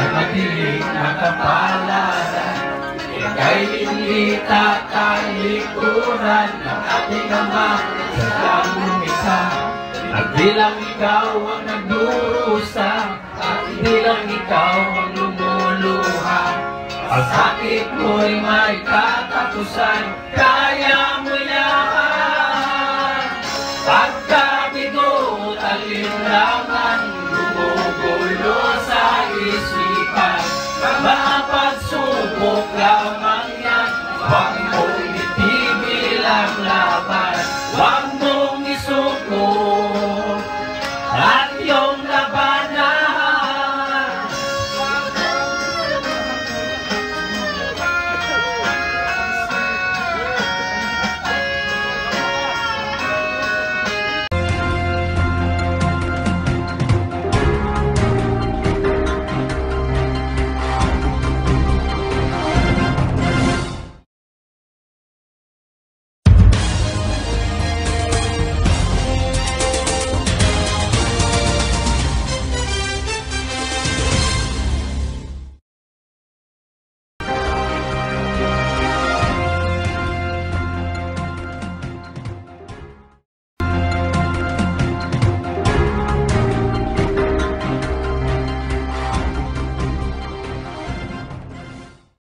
matiling na kapalaran. Ika'y hindi tatalikuran ng ating Ama sa lamang isa. At bilang ikaw ang nagdurusa, at bilang ikaw ang lumuluha, ang sakit mo'y may katapusan, kaya mo yan. Pagkabigo at alinlangan, gumugulo sa isipan,